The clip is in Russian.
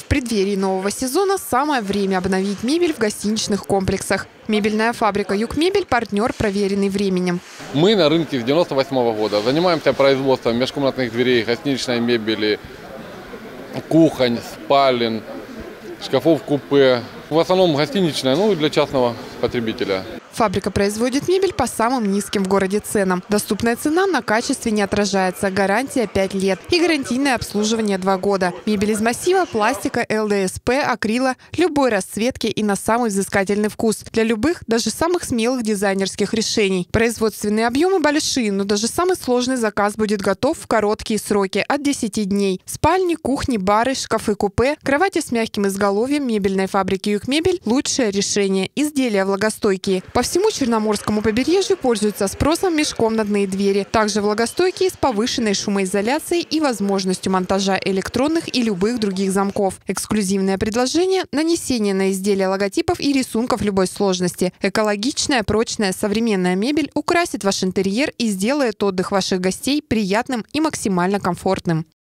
преддверии нового сезона самое время обновить мебель в гостиничных комплексах. Мебельная фабрика «Югмебель» – партнер, проверенный временем. Мы на рынке с 1998 года. Занимаемся производством межкомнатных дверей, гостиничной мебели, кухонь, спален, шкафов купе. В основном гостиничная, ну и для частного потребителя. Фабрика производит мебель по самым низким в городе ценам. Доступная цена на качестве не отражается. Гарантия 5 лет и гарантийное обслуживание 2 года. Мебель из массива, пластика, ЛДСП, акрила, любой расцветки и на самый взыскательный вкус. Для любых, даже самых смелых дизайнерских решений. Производственные объемы большие, но даже самый сложный заказ будет готов в короткие сроки – от 10 дней. Спальни, кухни, бары, шкафы-купе, кровати с мягким изголовьем мебельной фабрики «Югмебель» – лучшее решение. Изделия влагостойкие. По всему Черноморскому побережью пользуются спросом межкомнатные двери. Также влагостойкие с повышенной шумоизоляцией и возможностью монтажа электронных и любых других замков. Эксклюзивное предложение – нанесение на изделия логотипов и рисунков любой сложности. Экологичная, прочная, современная мебель украсит ваш интерьер и сделает отдых ваших гостей приятным и максимально комфортным.